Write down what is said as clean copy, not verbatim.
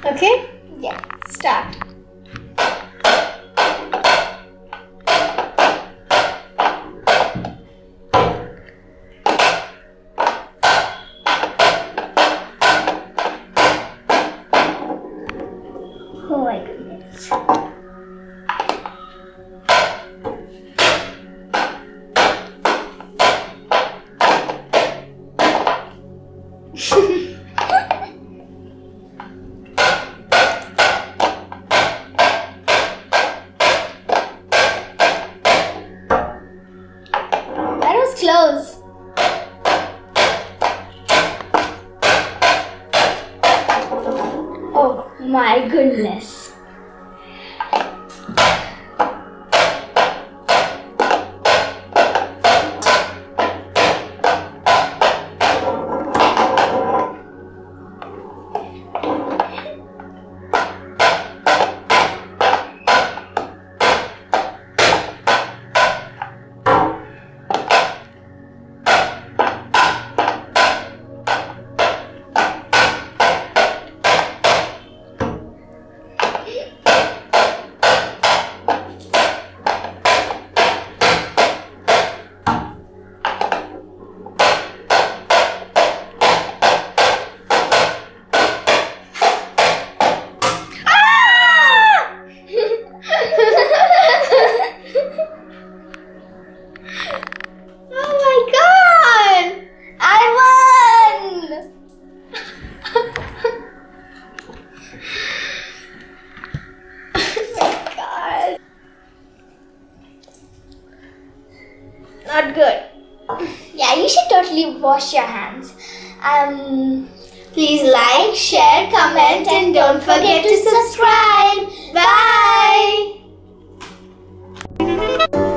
Okay? Yeah, start. Oh my goodness. That was close. Oh my goodness. Not good. Yeah, you should totally wash your hands. Please like, share, comment, and don't forget to subscribe. Bye.